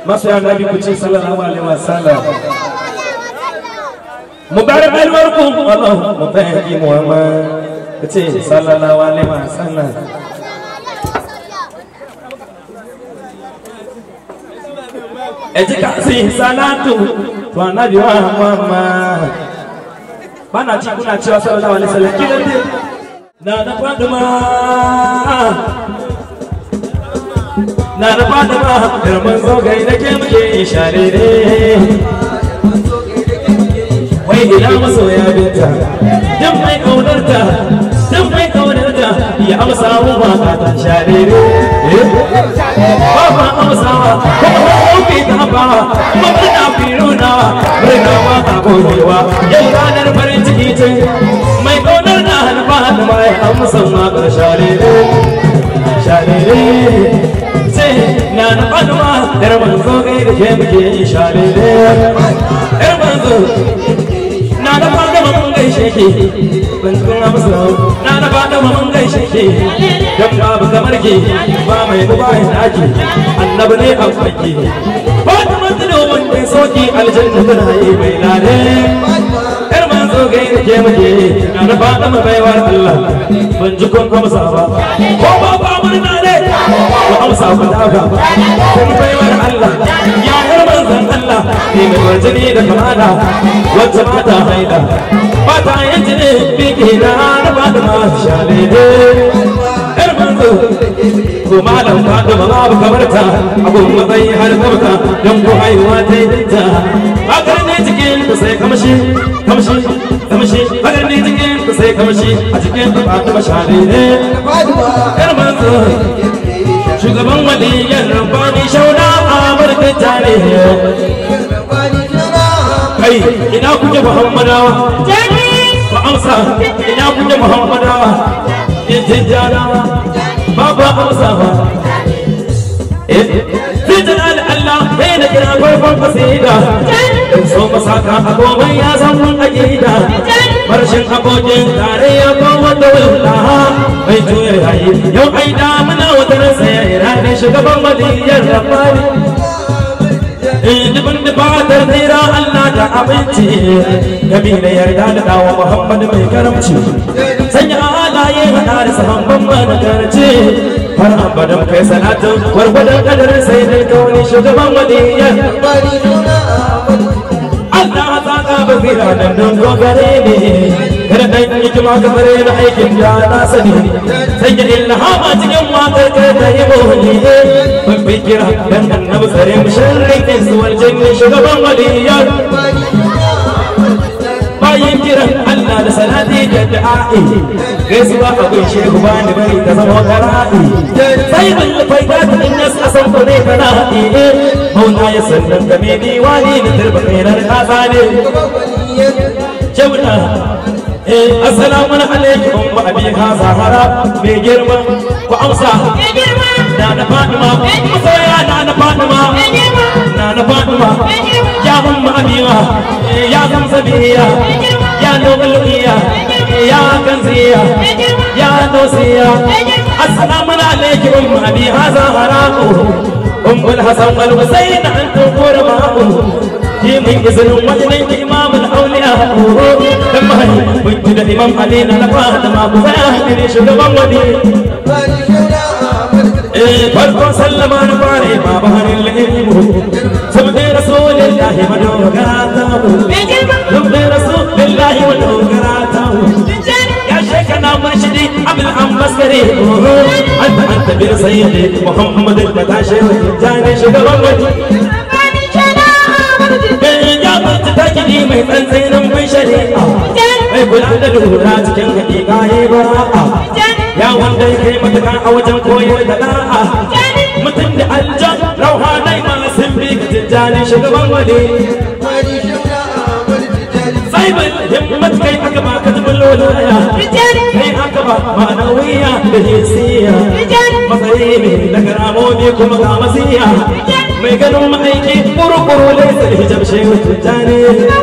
masoya nabi ku ce sallallahu alaihi wasallam mubarak alwarkum Allahumma barik Muhammad ku ce sallallahu alaihi wasallam ejika si salatu wa nabi wa Muhammad bana ci kuna cewa sallallahu alaihi wasallam kidan dai na Fatima karman zogai da ke muke sharere wai ina masoya binta dan mai kaunarta ya amsa mu ba ta sharere baba amsawa ko bi ta ba mabda firuna rina ba ta goyewa yau ranar farin ciki ce mai kaunar na halba da mai amsa ma ga sharere na Fatima yar manzo kai da ke muke sharere yar manzo na Fatima mun gaishe ki ban tuna musu na Fatima mun gaishe ki dan babu kamar ki ba mai duba daki annabi ne an faki Fatima da mun dai soki aljanna tana yi mai lare yar manzo kai da ke muke na Fatima baiwar Allah ban ji kun amsa ba ko ba murna ne ko amsa ku daga kun baiwar Allah ya yar manzon Allah ne mai wajeni da kamala wacce ba ta haida ba ta yanci ne biki na ba da ma shalede yar manzo ko malam Fatima babu kamarta abun matsayi har kabta don ko haihuwa ta yi dinta bakar ne cikin ku sai kamshi bakar ne cikin ku sai kamshi a cikin ku Fatima shalede yar manzo shugaban waliyan rabbani shauna a barka tare kai ina kuke Muhammadawa ba amsa ina kuke Muhammadawa jijjana baba amsa ba fitan Allah bai da kira farkon kasida so masaka a gobe ya san mun akida marshin abokin tare ya ko wanda wala bai juya rayi yau ai da muna wata sai ranar shugaban waliyar rabbani dubin dubatar tsira Allah da abinci gabi da yarda da dawa Muhammad mai karamci sanya alaye hada da sahabban managarci har abadan kai salatu wargwadon kadarin sai dai kawai shugaban waliyar Allah ta basira nan don gogare ne kada dan hikima kamar na aikin da na sani sanya ilhama cikin wakar ka da yabo ne ban fikira dan annabi sare mu sharrin suwar jannin shugaban waliyar bayin kiran Allah da salati da du'a'i gaisuwa a gun shehu bani bari ta zama kara'i sai bin faida ta innas asan ko ne kana mauna ya sannan ka me diwani da turba kairar kasane jabna assalamu alaikum wa abi zahara me girma ku amsa me girma na Fatima masoya na Fatima na Fatima ya umma abiwa ya zamsabiya ya nubaliya ya kanziya ya dosiya assalamu alaikum wa abi zahara الحسن والحسين أنتم قرباء من إذن وجنك إمام الأولياء لما وجد الإمام علينا لفاهد ما بفاهد شغبا ودي فرقوا سلم نباري ما بهر العلم سبب رسول الله ودوغراته سبب رسول الله ودوغراته يا شيخنا مرشدي عمل عم بسكري أنت برسيدي محمد البتاشي جاني شغبا ودي يا بنت تجدي من تنزين من شريعة يقول عند الهورات كان حقيقة براءة يا وندي كلمتك أوجن كوي ودلاء متن الجن روحاني ما سنبيك تجاني شغبا ودي صيب الهمت كي أكبا كتب الولايا كي أكبا معنوية بهيسية مصيبي لكرامونيكم غامسية ميقنوا معيكي قرقروا ليس الهجب شيء وتجاني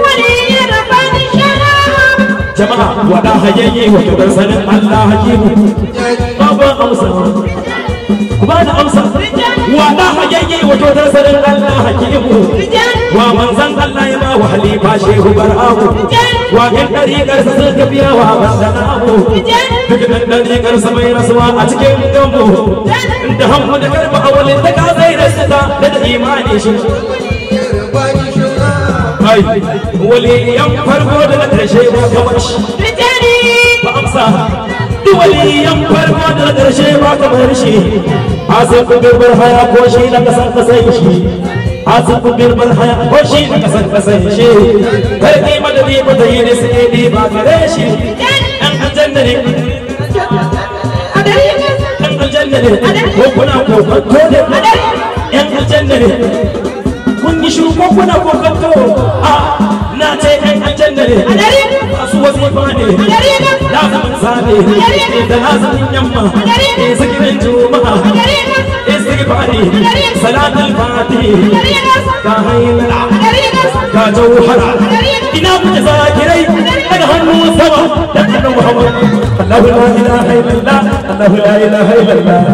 جماعة ولا هيجي وتقول سنة الله هجيبه بابا أمسا ولا هيجي fito da sanin Allah hakimu wa manzan Allah ya ba wa halifa shehu bar'ahu wa min dariƙar sa suka biya wa bandanahu duk nan dariƙar sa mai rasuwa a cikin gambo da hammu da karba awalin da ka zai rasa da imani shi ai waliyan farko da na karshe ba kamar shi ba amsa duk waliyan farko da na karshe ba kamar shi asin birbar haya ko shi na kasan kasai shi asin birbar haya ko shi na kasan kasai shi karki madadi ba ta yi ne sai ne ba gare shi ɗan aljanna ne ɗan aljanna ne ko kuna kokanto ne ɗan aljanna ne kun yi shiru ko kuna kokanto a na ce ɗan aljanna ne masu wasifa ne lazumin safe da lazumin yamma zikirin juma'a istighfari salatul fatih ga hayyala ga jauhara ina muke zakirai daga hannu sama da annabi Muhammad Allahu la ilaha illallah Allahu la ilaha illallah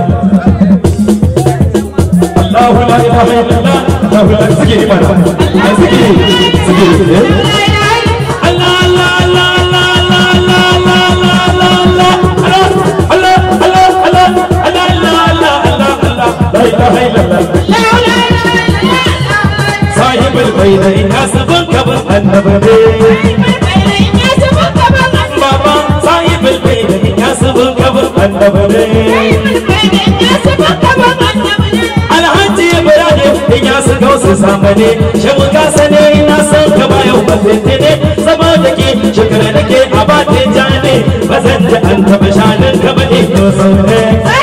Allahu la ilaha illallah Allahu la zikiri mana zikiri Allah Allah Allah صاحب البيت ياسبن كبر النبي بابا صاحب البيت ياسبن كبر النبي الحج ابراهيم ياسر غوث زماني شمكا سنه ناسن كما يوم بتني سمادك شكرك ابات جاني بزنت انت بشانن كبدي توسنه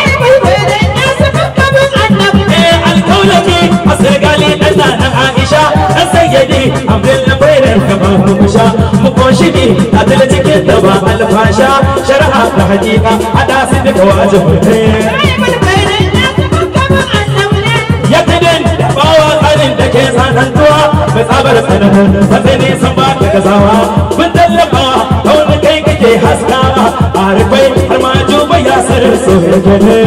asirgali ɗan na Aisha ɗan sayyadi Abdul Bairar kama musha mukoshidi a tala cikin da ba alfasha shari'a da hakika hada su duka wajibin ya kadin da bawa tsarin da ke sanantuwa mai tsabar tsananin sai ne san ba ta gazawa mun tallafawa ta wani kai kake haskawa a rufai har ma juba ya sarar so ya gane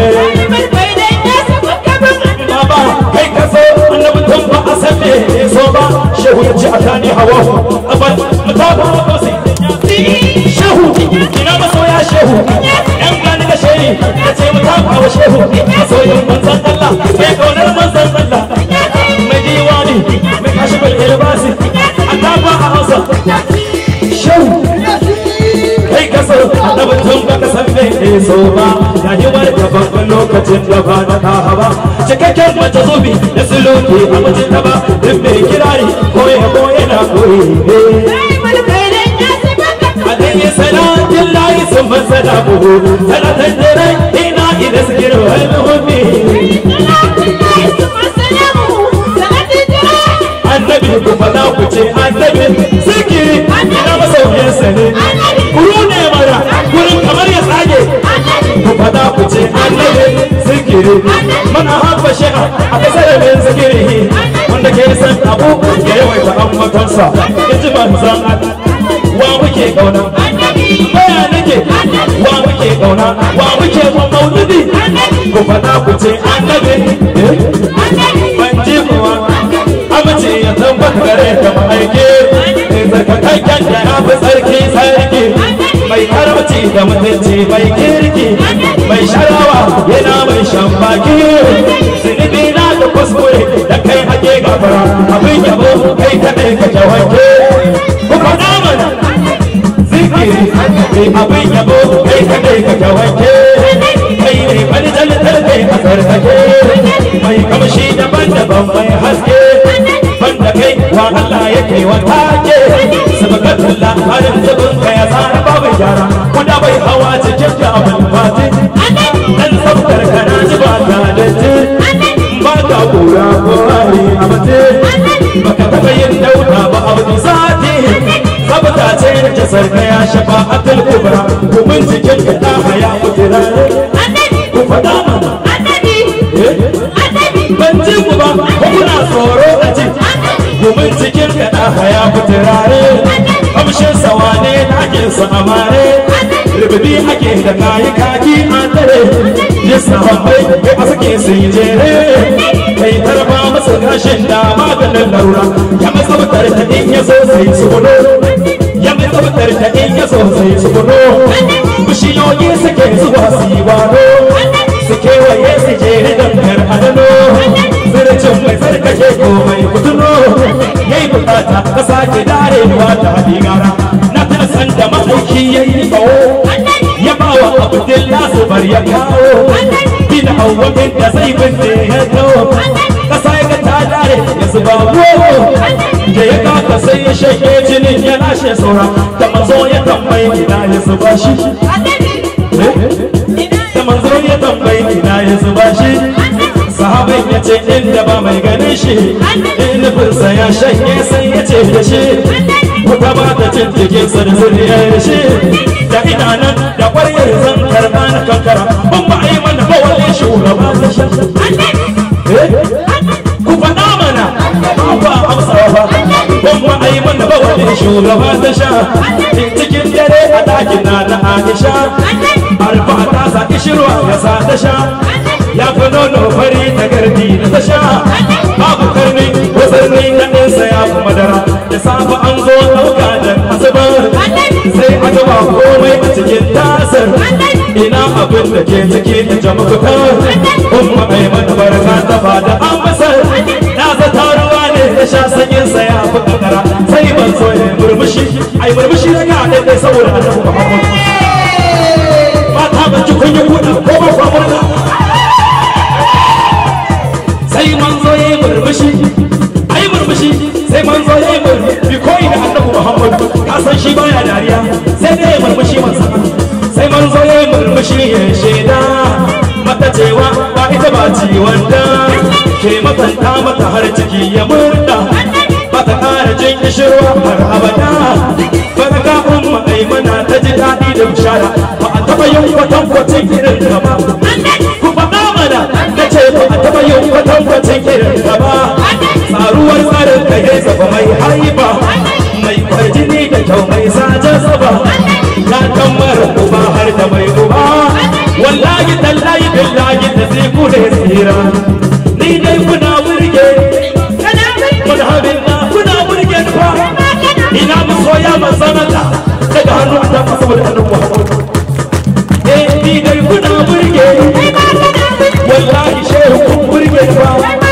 kai ka so annabi tun ba a san me so ba shehu ya ci a kani hawa abal mutaba ko sai shehu ina masoya shehu yan gani da shehi ya ce mutaba wa shehu masoyin manzon Allah mai kaunar manzon Allah mai diwani mai kashifin irbasi annaba a Hausa shehu kai ka so annabi tun ba ka san me so ba rayuwar ka babban lokacin da ba na ka ba cikakken mace zubi da suluki a mutum da ba duk mai kirari koye koye na koyi alayhi salatin layi sun masana buhu salatan jirai ina ina sikiru al-hubbi annabi ku fada ku ce annabi sikiri ina masaukin sani kuru ne mara kurin kamar ya tsage ku fada ku ce annabi sikiri mana haɓa shi'a a kasar mai zikiri wanda ke san abu ya yawaita ammatonsa ya ji manzan wa muke kauna baya nake wa muke kauna wa muke maulidi ku fada ku ce annabi ban ji kuwa amince ya tabbata gare ka ma'aike zarkakakken da ya fi tsarki sarki mai karamci da mutunci mai kirki mai sharawa yana mai shan baki zunubi na da kuskure da kai hake gafara abin yabo kai kaɗai ka jawanke ku faɗa mana zikiri abin yabo kai kaɗai ka jawanke kai ne wani jalitar kai a sarkake mai kamshi daban-daban mai haske banda kai wa Allah ya kai wa take sabakatullah harin zubin ka ya tsara babu gyara kuda bai hawa cikin da abin fati dan sabtar kana ji ba ta dace ba ta kura ko hari a mace baka taɓa yin dauda ba a wani sati sabta ce da kasar ka ya shafa atal kubra domin cikin ka ta haya kudura ku faɗa mana ban ji ku ba ko kuna tsoro a ji domin cikin kaɗa haya fitirare kamshin sawa ne ɗakin sa amare rububi ake da kayi kaki an tare yin sahabbai kai a suke sun jere kai tarba masa gashin da maganin laura ya mai tsabtar ta in ya so sai su gudu ya mai tsabtar ta in ya so sai su gudu bishiyoyi suke zuwa su yi wado su kewaye su je dankar adano zircin mai tsarkake ko mai kutuno yayi bukata ka sake darewa ta hadigara na tana san da mahauki yayi bawo ya bawa abdullah zubar ya kawo bin hawamin da zai binne ya kawo kasa ya ta dare ya zuba wowo da ya kaka sai ya shake jinin ya lashe saura da mazo ya tambayi ina ya zuba shi da manzo ya tambayi ina ya zuba shi sahabai ya ce inda ba mai ganin shi in nufinsa ya shanye sai ya ce da shi wuta ba ta cin jikinsa da zuriyar shi da idanan da ƙwaryar zan karɓa na kankara ban ba a yi mana ba wani shugaba ta sha ku faɗa mana ba amsa ba ban ba a yi mana ba wani shugaba ta sha cikin dare a ɗakin na Aisha arfa ta sa kishirwa ya sa ta sha ya fi nono fari ta gardi da ta sha babu karni ko sarni na ɗinsa ya fi madara da safe an zo ɗauka da asabar sai a gaba komai a cikin tasar ina abin da ke ciki da jama'a umma ai mata barka ta fada an masar na zata ruwa ne da sha sanyinsa ya fi kankara sai ban so ya murmushi ai murmushi na ga ɗaiɗai saboda annabi Muhammad mata ban ci kun yi kuɗa ko ba kwa murna sai manzo ya yi murmushi ai murmushi sai manzo ya yi murmushi koyi da annabi Muhammad ka san shi baya dariya sai dai ya murmushi masa sai manzo ya yi murmushi ya shaida mata cewa ba ita ba ciwon da ke makanta mata har ciki ya murda ba ta ƙara jin kishirwa har abada baraka umma aimana ta ji daɗi da bishara ba a taɓa yin kwatankwacin irin ta ba ku faɗa mana na ce ba a taɓa yin kwatankwacin irin ta ba tsaruwar tsarin ka ya zaba mai haiba mai kwarjini da kyau mai sajen saba na kan mara uba har da mai uba wallahi tallahi billahi da zai kuɗe tsira ni dai kuna burge kuna habin na kuna burge fa ina masoya manzan Allah daga hannu a tafa saboda annabi Muhammad ni dai kuna burge wallahi shehu kun burge fa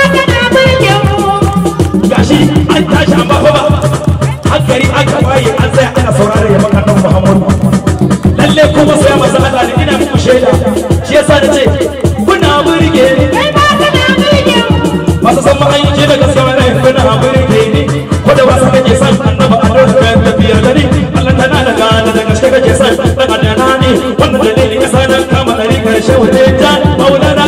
gashi an tashi an ba ba hankali aka waye an tsaya ana saurare ya maka annabi Muhammad lalle kuma sai manzan Allah ne ina muku shaida shi yasa nace kuna burge masu san ma'aiki da gaskiya ne kuna burge ni ko da wasu kake san annabi a lokacin tafiyar gari Allah tana da gane da gaske kake san dan adana ne wannan dalili ka sanar kama dari karshe wuce ta maulana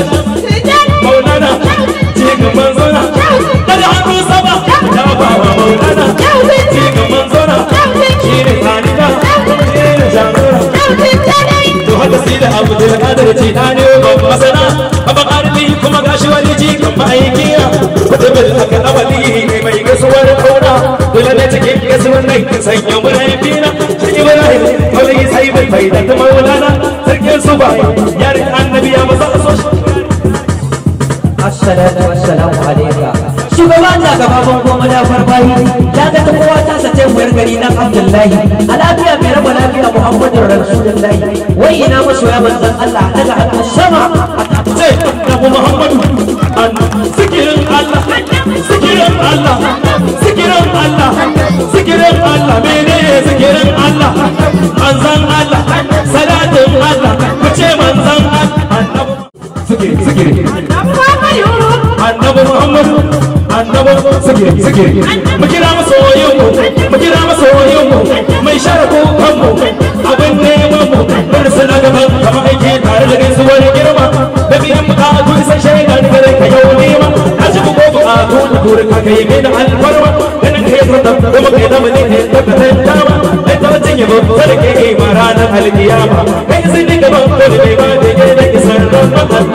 ce ga manzona daga hannu sama ta ba wa maulana ce ga manzona shi ne tsanika shi ne jagora to haka sai da abu da kadar ce ta ne babban masana abin arziki kuma gashi wani jikin ma'aikiya kudin aka abali mai gaisuwar kauna dole ne cikin gaisuwar nan kin sanya muraifina shi ibrahim kawai sai bai da ta maulana sarkin su ba yarin annabi ya masa so assalamu alayka shugaban da gababan goma da farfahi ya ga ta kowa ta sace muyar gari nan Abdullahi alafiya mai raba lafiya Muhammadu Rasulullahi wai ina masoya manzon Allah daga hannu sama a tace da Muhammadu zikirin Allah zikirin Allah zikirin Allah zikirin Allah menene zikirin Allah manzon Allah salatin Allah ku ce manzon Allah zikiri annabi Muhammad annabi zikiri mu kira masoyin mu mai sharafu kanmu abin neman mu bar sana gaban kamar aiki tare da gaisuwar girma da biyan bukatu isan shaidar gare ka yau nema a cikin ko bukatu da kuri ka kai mai da alfarma ganin kai zata kuma kai zama ne ne ta kasar dama mai tabbacin yabo kada ke yi ma ranar alkiyama kai sun ni gaban ko da bai ba da ke da isar don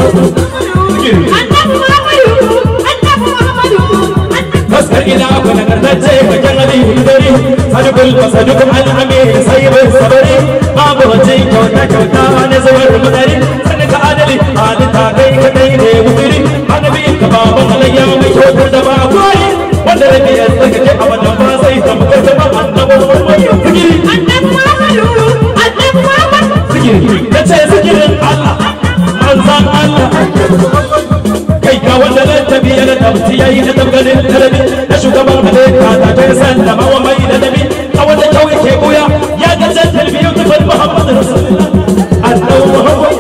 فاسأل إلى أبو نكرتي وكان لي ودري صدق الصدق الأمير سيب الصبري أبو رجي كوتا كوتا نزور المدري سنك عدلي عادتا كي كتيني وفري أنا بيك بابا علي tabganin talabi da shugaban halitta ta ta sallama wa mai da nabi a wanda kawai ke goya ya ga jantar biyu tufar Muhammad Rasulullah annabi Muhammad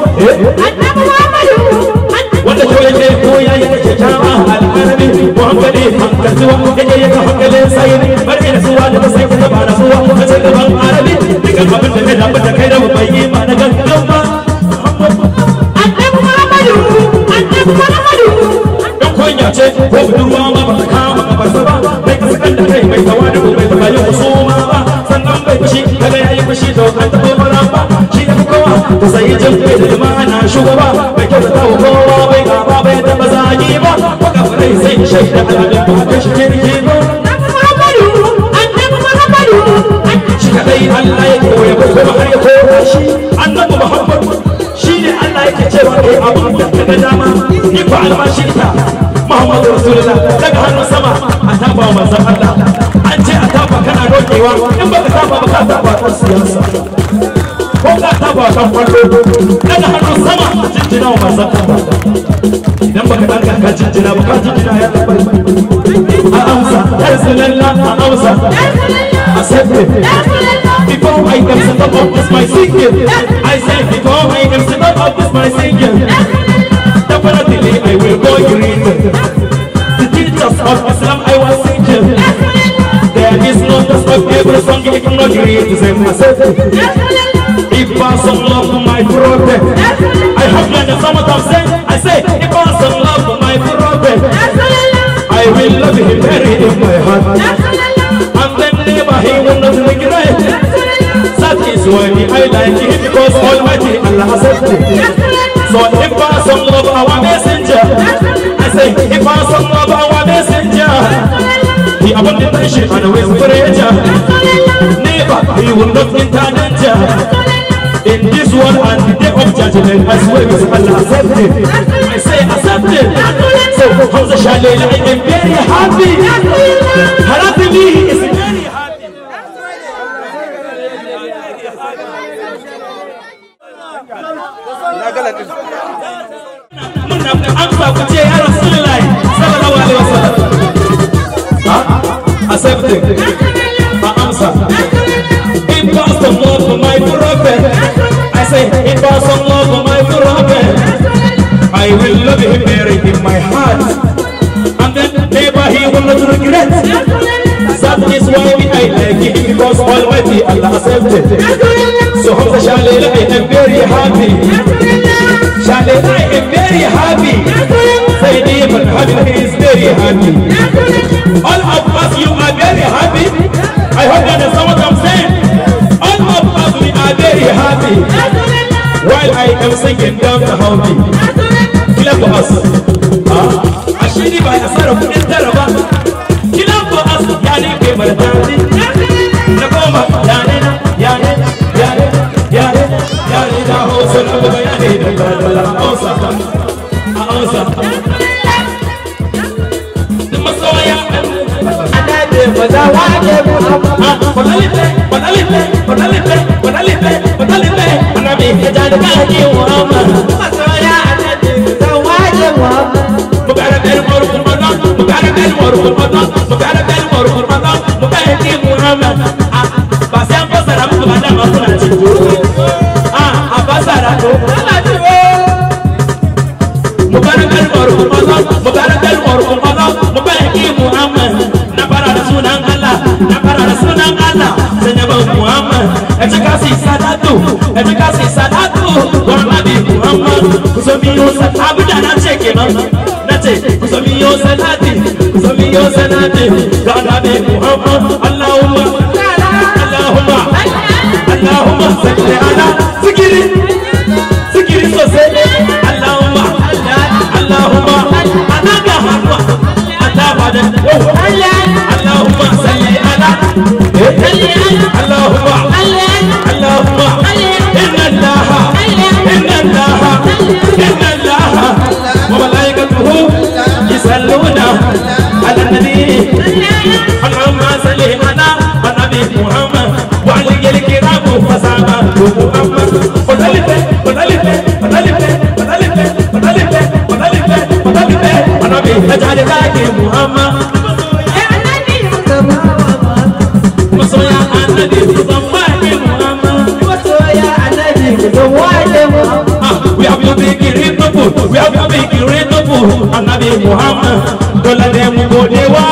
wanda kawai ke goya ya ke kyawa al'arabi Muhammadi hankaltuwa yake yaka hankalin sayi barke da suwa da sai ka ba da suwa ka ce gaban arabi diga abin da kai da bata kai da bai yi ma da gangan ba kunya ce ko budurwa ma ba ta kama kafarsa ba bai ka sakan da kai bai tawa da bai ta bayan husuma ba sannan bai fushi kaga yayi fushi to kan ta gobara ba shi da kowa to sai jin kai da lumana shugaba bai kyauta ta kowa bai gaba bai ta bazagi ba ko ka fara sai shaida al'adun ba ka shi ke ba shi kadai Allah ya koya ko kuma har ya koya shi annabi Muhammad shi ne Allah yake cewa kai abun da kaga dama ni ko almashirka Muhammadu Rasulullah daga hannun sama a tafa manzan Allah an ce a tafa kana roƙewa in baka tafa ba ka tafa kan siyasa ko ka tafa kan kwallo daga hannun sama a jinjina wa manzan Allah idan baka ɗaga ka jinjina ba ka jinjina ya tafa a amsa ya Rasulullah a amsa a sabbe before I can set up this my singing I said before I can set up this my singing definitely I will go greet the teachers of Islam I was singing. There is no just of every song you cannot greet the same myself. If I some love for my prophet, I have learned some of them say, I say, if I some love for my prophet, I will love him very in my heart. And then never he will not regret. That is why I like him because Almighty Allah has said it. So if I some love our messenger, I say if I some love our messenger, he abandoned the nation and away for never he will not enter danger. In this world and the day of judgment, I swear with Allah accepted. I say accepted. So Hamza Shalila, I am very happy. Happily is very happy. Amsa ku ce ya Rasulullah sallallahu alaihi wasallam accepted amsa it was the love for my prophet I say it was the love for my prophet I will love him very in my heart and then never he will not regret that is why I like him because Almighty Allah accepted so Hamza Shalila I am very happy Shalila I am very happy Sayyid Ibn Habib is very happy all of us you are very happy I hope that is what I'm saying all of us we are very happy while I am singing down the house clap for us ashiri ba ya sara kudin taraba clap for us yani ke martani na goma yani yani da hoso na bayani da Allah ausa masoya anabe mazawaje Muhammad anabe jani kaji Muhammad masoya anabe mazawaje Muhammad mubarak al-murq Ramadan mubarak al-murq Ramadan mubarak al-murq Ramadan mubarak Muhammad pasang pasara kepada makna cinta pasara tu mubarak al-murq Ramadan mubarak al-murq Ramadan mubarak Muhammad nabara sunan Allah senyaba Muhammad ejakasi sadatu wa nabi Muhammad kusomiyo sahabu dana cheke nace kusomiyo salati ga nabi Muhammad Allahumma salli ala zikiri sosai Allahumma anaga hanwa atabada Allahumma salli ala Allahumma inna Allah wa malaikatuhu yusalluna ala nabi Allahumma salli ala nabi Muhammad wa alihi al-kiram fasama Muhammad wadalife nabi ajali kake Muhammad masoya annabi kusan wake Muhammad masoya annabi kusan wake Muhammad we have your big people we have your big people annabi Muhammad dole ne mu godewa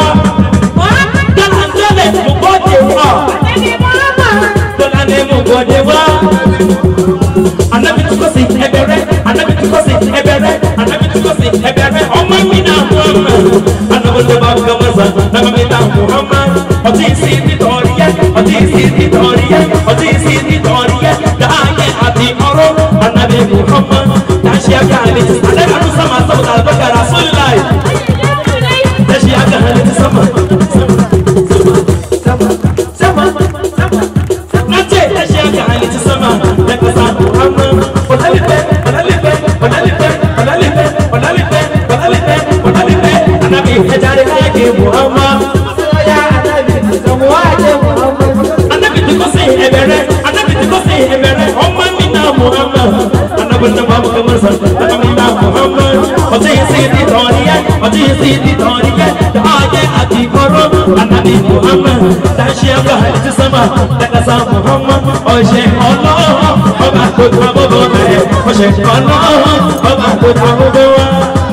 dole mu godewa annabi Muhammad dole ne mu godewa annabi tukosi ebere annabi tukosi ebere annabi tukosi ebere ọmọ mi na Muhammad annabi te ba gamaza na mi na Muhammad oti si ti toriye oti si ti toriye oti si ti toriye daaye ati oro annabi Muhammad tashi aga ali annabi anu sama sama albarka rasulullah tashi aga ali sama sama nace tashi aga ali sama da kasa Muhammad annabi hajare ake Muhammad masoya annabi kusan wake Muhammad annabi tukosi ebere annabi tukosi ebere ọmọ mi na Muhammad annabi na babu kamar sa annabi na Muhammad ọtí sí ti tọ̀ríyẹ ọtí sí ti tọ̀ríyẹ dáadé àti kọ́rọ́ annabi Muhammad dáṣí ẹgbẹ́ àti sábà dákàsá Muhammad ọ̀ṣẹ̀ ọlọ́ọ̀ ọba tó ta gbogbo rẹ̀ ọ̀ṣẹ̀ ọlọ́ọ̀ ọba tó ta gbogbo wa.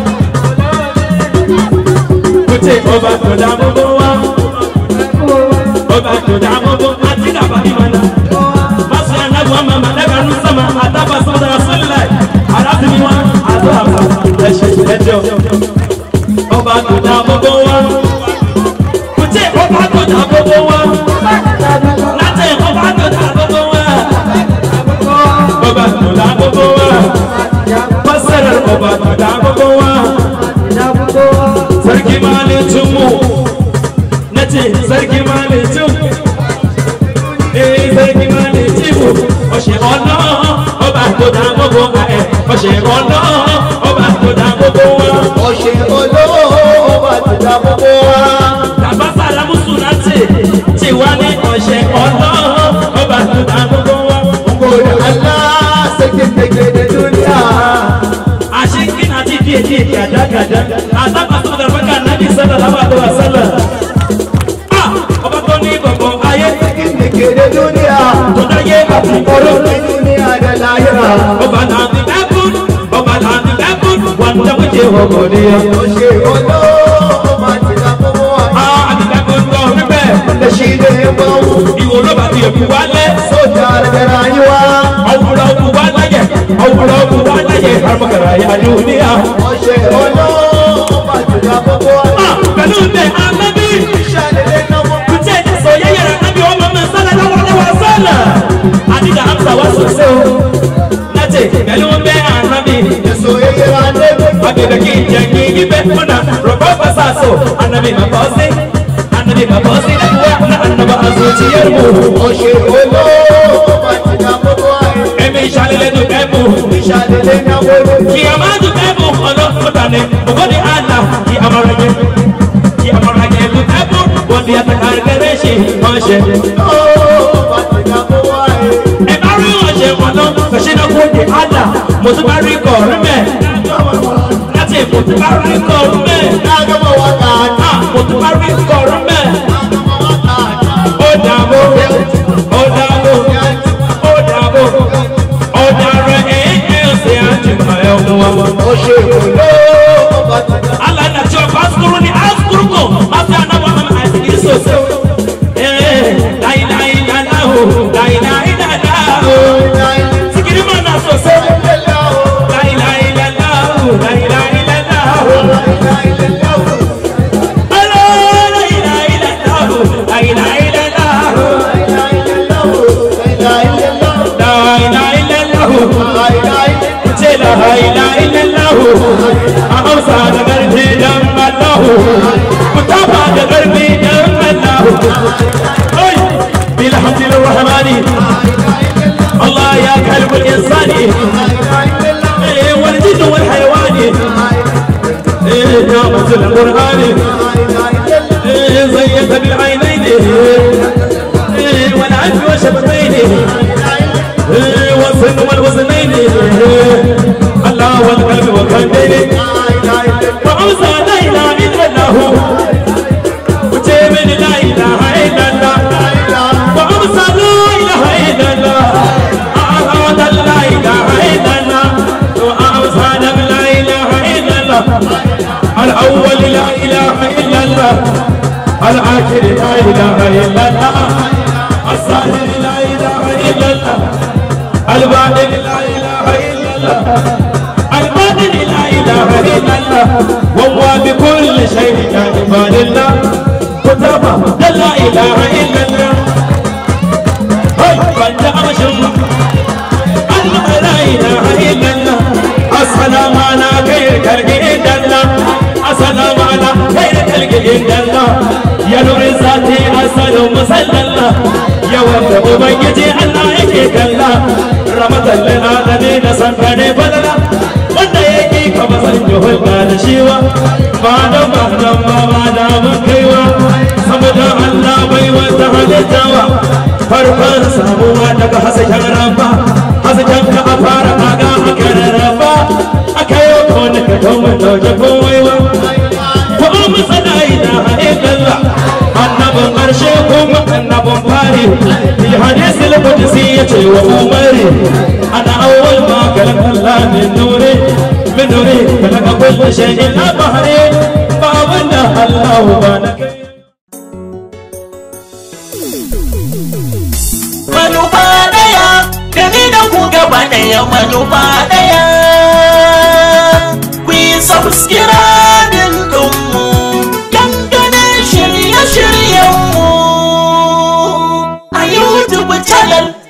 Kute ọba tó ta gbogbo wa ọba tó ta gbogbo àti dàbà ìmọ̀lá. Masu annabi wa mama daga nu sama ataba sama rasulullah arábìnrin wa àtọ́ àbá ẹ̀ṣẹ̀ ẹ̀jọ́ ọba tó ta gbogbo wa. Kute ọba tó ta gbogbo wa láti ọba tó ta gbogbo wa ọba tó ta gbogbo wa pásẹ̀rẹ̀ ọba tó ta gbogbo wa. Sarki malicin mu nace sarki malicin sarki malicin mu ọ̀ṣẹ̀ ọ̀nà ọba tó dá gbogbo wa ọ̀ṣẹ̀ ọ̀nà ọba tó dá gbogbo wa ọ̀ṣẹ̀ olówó ọba tó dá gbogbo wa. Bàbá Sàlámùsù láti tí wá ní ọ̀ṣẹ̀ ọ̀nà ọba tó dá gbogbo wa. Ngode Allah sakin da duniya Ashikin àti díẹ̀ gàdágàdá àtàkàtà ọ̀dàbàkà nàbí sallallahu alaihi wasallam. Ọba tó ní gbogbo ayé da duniya tó dáyé àti ọ̀rọ̀. duniya da lahira Ọba náà ti bẹ́kún wanda muke wa godiya. ọ̀ṣẹ̀ olówó ọba tó dá gbogbo wa. Àti bẹ́kún tó rí bẹ́ẹ̀. da shi da ya bawu Ìwò ló bá ti èkú wálé. soja da rayuwa Ọ̀wùrọ̀ òkú wá láyẹ̀. Ọ̀wùrọ̀ òkú wá láyẹ̀. Àrùmọ̀kàrà yà dúníà. ọ̀ṣẹ̀ olówó ọba tó dá gbogbo wa. Pẹ̀lú ìdè anábì. ìṣàlẹ̀ náwó Kùtẹ́ ìdẹ̀sọ̀ yẹ́yẹ̀rẹ̀ anábì ọmọ mi sálẹ̀ lọ́wọ́ sálẹ̀. Àdìgà Hamza wá sọ̀sẹ́ o. Láti pẹ̀lú ìdè anábì. èso yẹyẹra débi Agbègbè kì í jẹ́ kí ibẹ̀ múnà. Rọ̀bọ̀ fasaso. Anábì máa bọ́ sí. Anábì máa bọ́ sí lẹ́kọ̀ọ́ náà ànàbà àzòtìyẹ́ mú. ọ̀ṣẹ̀ olówó ọba tó dá gbogbo wa. Ẹ̀mí ìṣàlẹ̀ tó kẹ́ mú. ìṣàlẹ̀ náwó Kì a máa dùn kẹ́ mú ọlọ́mọdàní. Ògbóni àná kì a máa rẹ̀ kì a máa rẹ̀ tó kẹ́ mú. Wọ́n di àtàkàrẹ̀ kẹ́rẹ́ ṣe ọ̀ṣẹ̀. ọba tó dá gbogbo wa. Ẹ bá rí ọ̀ṣẹ̀ wọn lọ. Kàṣẹ́ náà kó di àná. Mo tún bá rí kọ̀ọ̀rú mẹ́. Láti mo tún bá rí kọ̀ọ̀rú mẹ́. Agama wa kàánà. Mo tún bá rí kọ̀ọ̀rú mẹ́. Agama wa kàánà. Ó dàbò. Ó dàbò. Ó dàbò. Ó dàrẹ̀ ṣe àjùmọ̀ ẹ̀ ọmọ wa. ọ̀ṣẹ̀ olówó ọba tó dá. Allah na cewa faskuru ni askurukum mafi annabawa mai aiki sosai. La ilaha illallah, la ilaha illallah. Sikiri mana sosai. La ilaha illallah, la ilaha illallah. Allah, la ilaha illallah, la ilaha illallah. La ilaha illallah. Ce la ilaha illallah. A Hausa da garbi dan Allah. Ku tafa da garbi dan Allah. Oi, bilhamdil rahmani. Allah ya kalbul insani. Wal jinn wal hayawani. Ya mazul qur'ani. زيت بالعينين والعين والشفتين والسن والوزنين الله والقلب والقلبين وأوصى لا إله إلا الله وجيب لا إله إلا الله الآخر لا إله إلا الله الظاهر لا إله إلا الله الباطن لا إله إلا الله الباطن لا إله إلا الله وهو بكل شيء عباد الله كتابة لا إله إلا الله هاي بند أمشم الله لا إله إلا الله السلام على خير خلق الله السلام على خير خلق الله يا نور ذاتي السلام صلى الله يا ولد أبيتي الله يكيك الله رمض للعالمين سنفني بدلا wanda yake kama san juhul da shiwa ba da kaiwa saboda Allah bai wata halittawa farkon samuwa daga hasken rabba hasken ka a fara kaga aka rarraba aka yi ko ne ka tawo dauke kowaiwa ko mu sana ilaha illallah annabin karshe kuma annabin fari fi hadisul qudsi yace wa umari ana awwal ma kalam Allah min nuri خلق كل شيء لا بحري بابنا الله بانك manufa daya gani da ku gaba daya manufa daya ku yi subscribe din mu dangane shirye-shiryenmu a YouTube channel